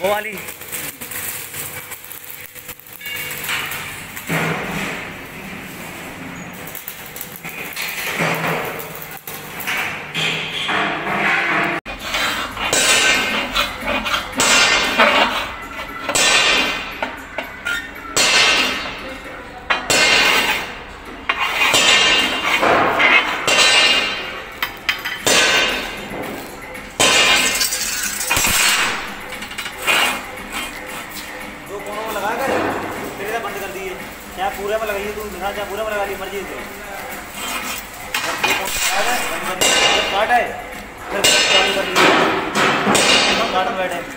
वो वाली क्या पूरे में लगाइए, तू दिखा क्या पूरे में लगा ली मर्जी से काट है फिर चालू कर लीजिए काट में बैठे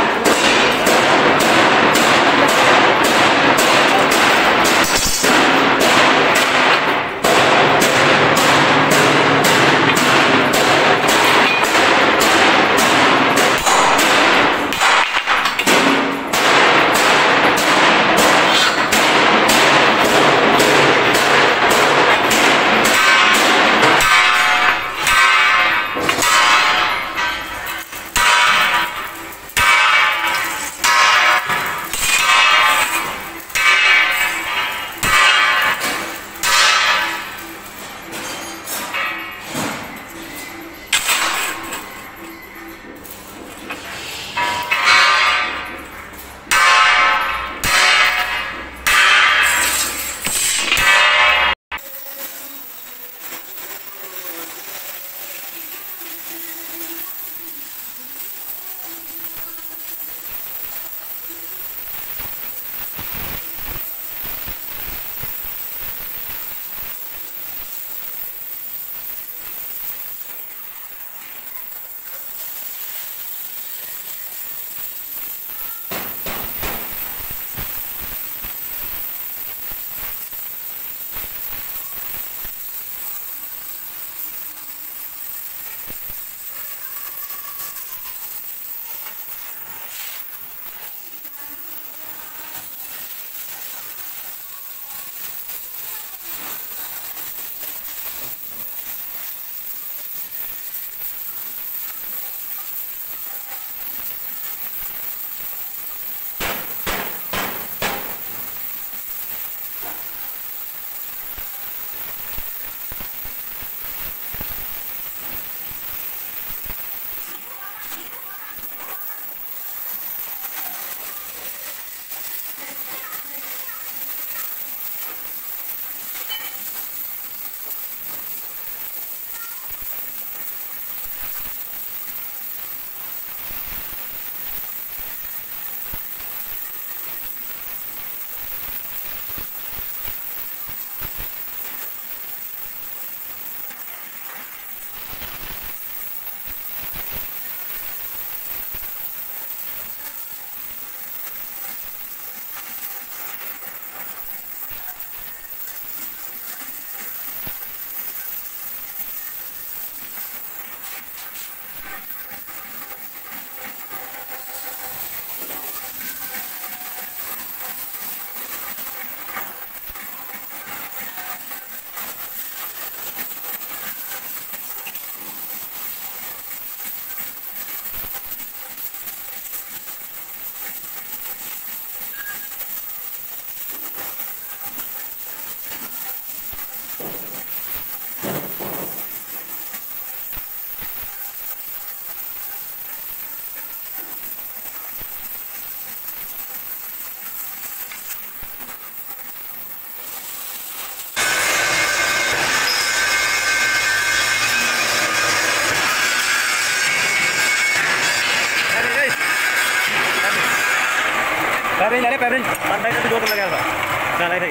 पैरेंज ले पैरेंज लाइट दो तो लगा था ना लाइट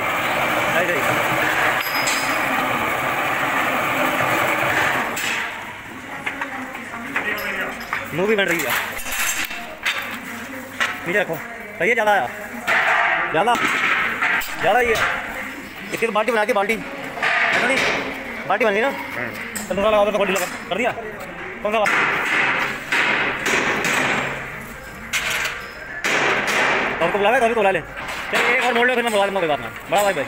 है मूवी बन रही है नीचे रखो सही है ज़्यादा ही है इसकी तो बाल्टी बना के बाल्टी बाल्टी बन गई ना तो दूसरा लगा दो बाल्टी लगा कर दिया कौन सा आपको बुलावे कभी तो बुला ले चलिए एक और मोड़ लो फिर मैं बुला दूँगा कोई बात ना बड़ा भाई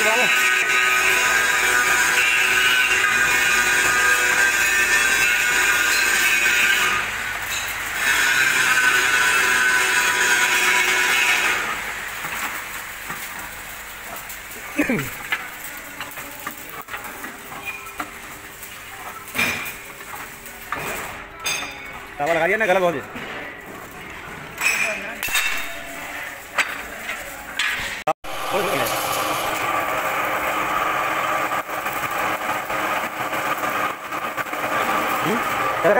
बाबू तावा लगा दिया ना, गलत बहुत है। क्या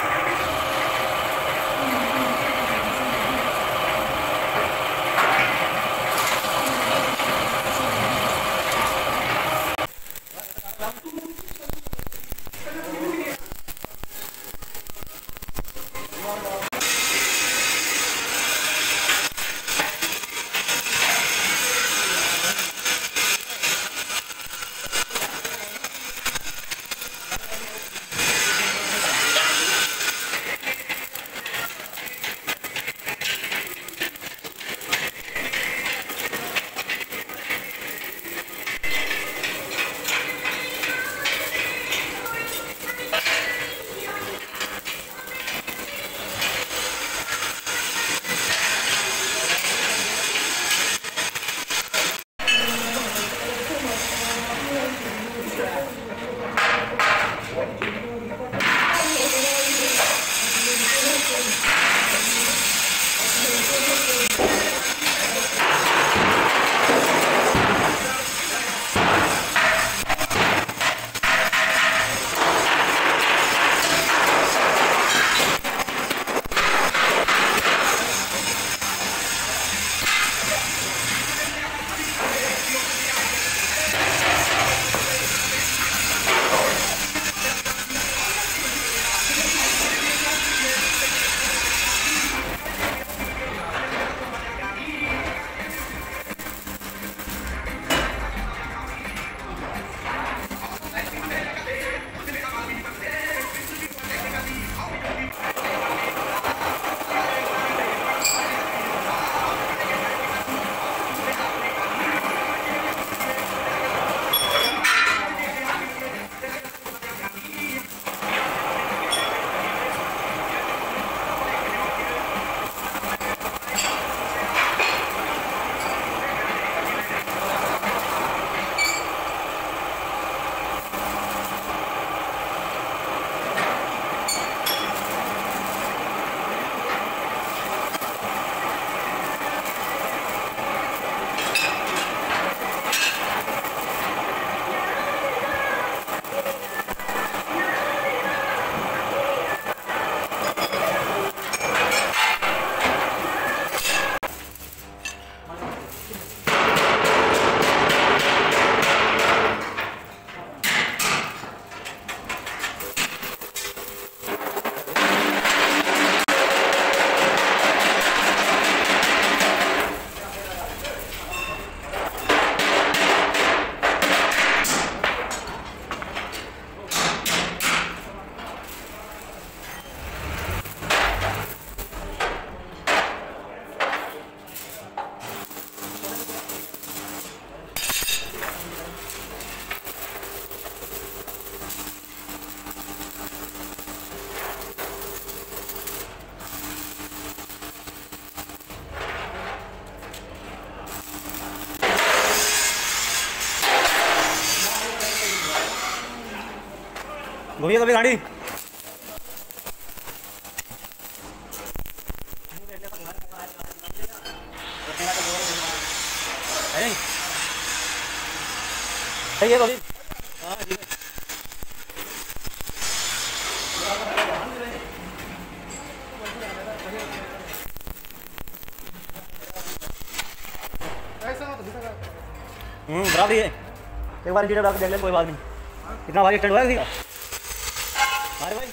घूमिए कभी गाड़ी। सही है कभी। हाँ ठीक है। बराबर ही है। एक बार जीरो डाल देख ले, कोई बात नहीं। इतना भारी एक्सीडेंट हुआ है किसी का? अरे भाई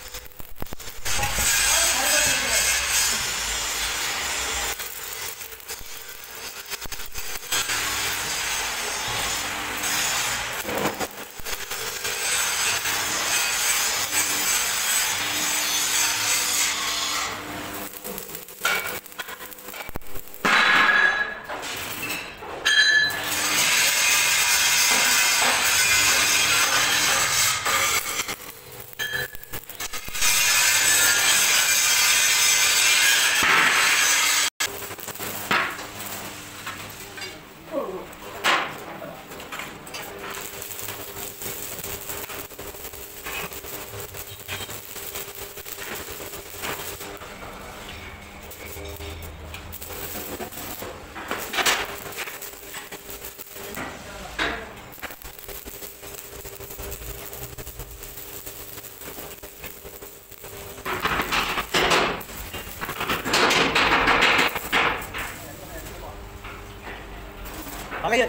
आ गई है।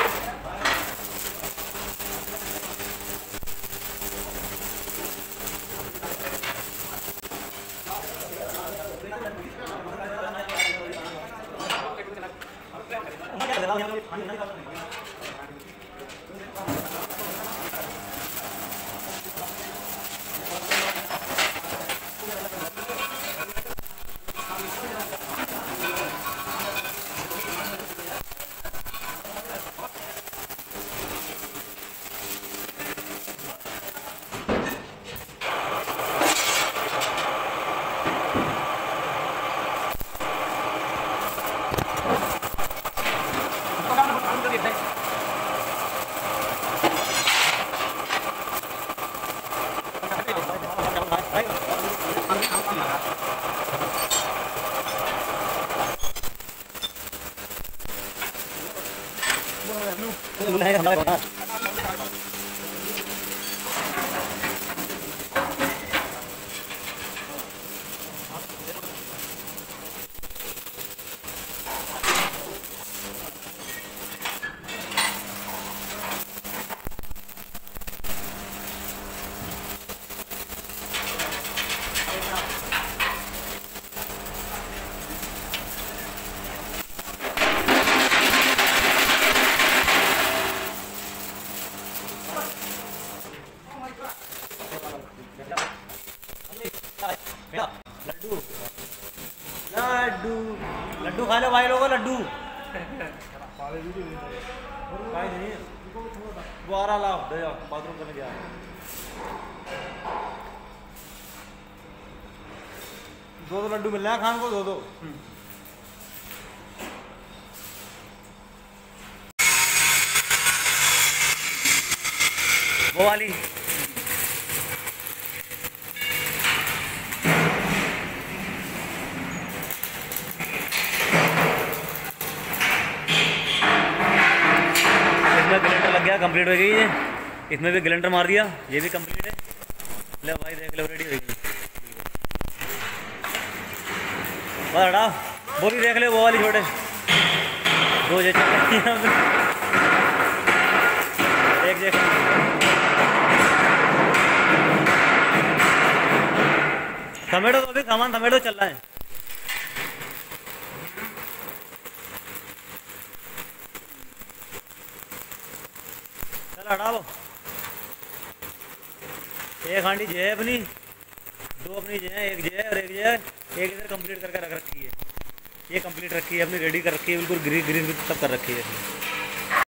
लड्डू लड्डू लड्डू खा लो भाई लोगों, लड्डू दोबारा ला दे बाथरूम करने गया। दो लड्डू मिल रहे हैं खान को, दो वो वाली। ग्लेंडर लग गया, कंप्लीट हो गई है। इसमें भी ग्लेंडर मार दिया, ये भी कंप्लीट है। ले भाई देख लो, रेडी हो गई। बस हटा, वो भी देख ले, वो वाली छोटे दो जैसे एक जैसे। समेटो तो अभी सामान समेटो चल रहा है। हटाओ, एक हांडी जे है अपनी, दो अपनी जे है, एक जे है और एक जे है, एक इधर कंप्लीट करके रख रखी है। ये कंप्लीट रखी है अपनी, रेडी कर रखी है बिल्कुल, ग्रीस ग्रीस सब कर रखी है।